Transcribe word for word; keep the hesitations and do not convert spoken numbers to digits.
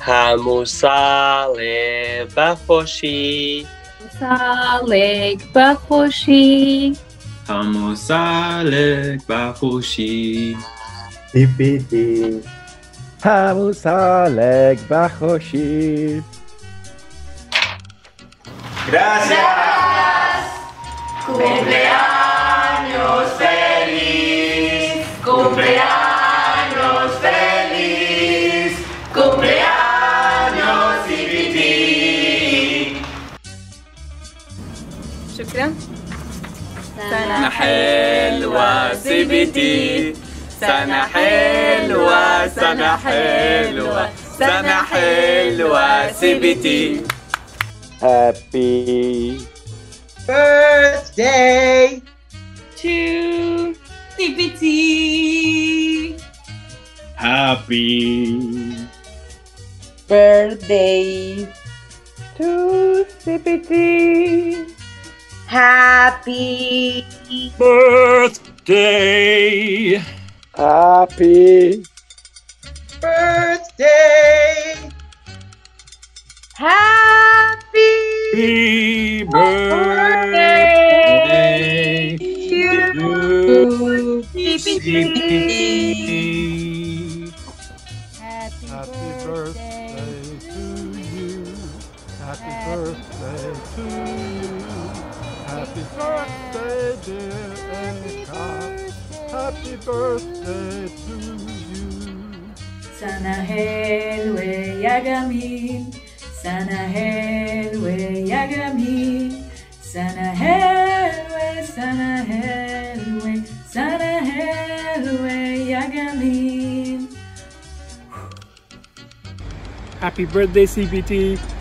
המוסלק בחושי. המוסלק בחושי. המוסלק בחושי. ציפיתי. המוסלק בחושי. Gracias. Cumpleaños feliz. Cumpleaños feliz. Cumpleaños ציפיתי. شكرا. سنة حلوة ציפיתי. سنة حلوة سنة حلوة سنة حلوة ציפיתי. Happy birthday to ציפיתי. Happy birthday to ציפיתי. happy birthday. Happy birthday happy Happy birthday to ציפיתי. Happy birthday to you. Happy birthday to you. Happy birthday, dear Erika. Happy birthday to you. Sana helwe yagamin. Sana helwe yagamin. Sana helwe, sana helwe, sana helwe yagamin. Happy birthday, C B T.